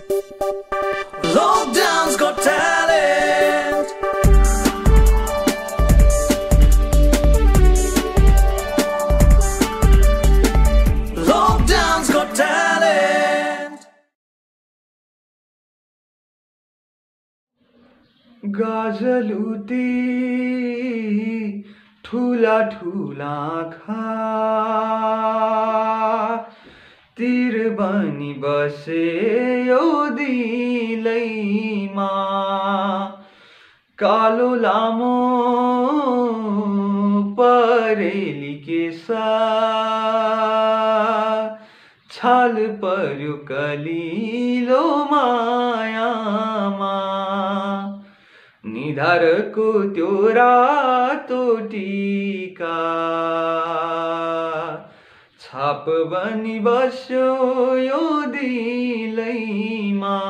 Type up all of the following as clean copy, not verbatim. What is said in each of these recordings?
Lockdown's got talent. Lockdown's got talent. गाजलुती ठुला ठुला आँखा तिर बनी बसे यो दिलैमा कालो लामो परेली केसा छाल पर्यो कलिलो मायामा निधारको त्यो रातो टीका छाप बनी बस्यो यो दिलैमा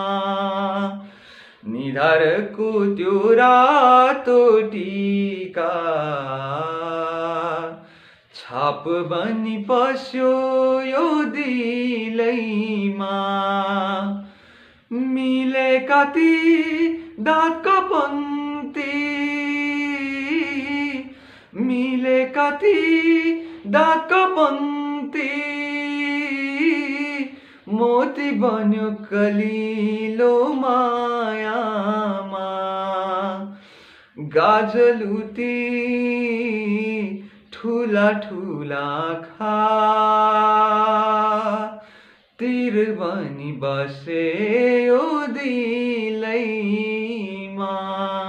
निधारको त्यो रातो टीका छाप बनी बस्यो यो दिलैमा मिलेका ती दाँतका पङ्क्ति मिलेका ती दाँतका पङ्क्ति मोती बन्यो कलिलो मायामा गाजलुती ठुला ठुला आँखा तिर बनी बसे यो दिलैमा।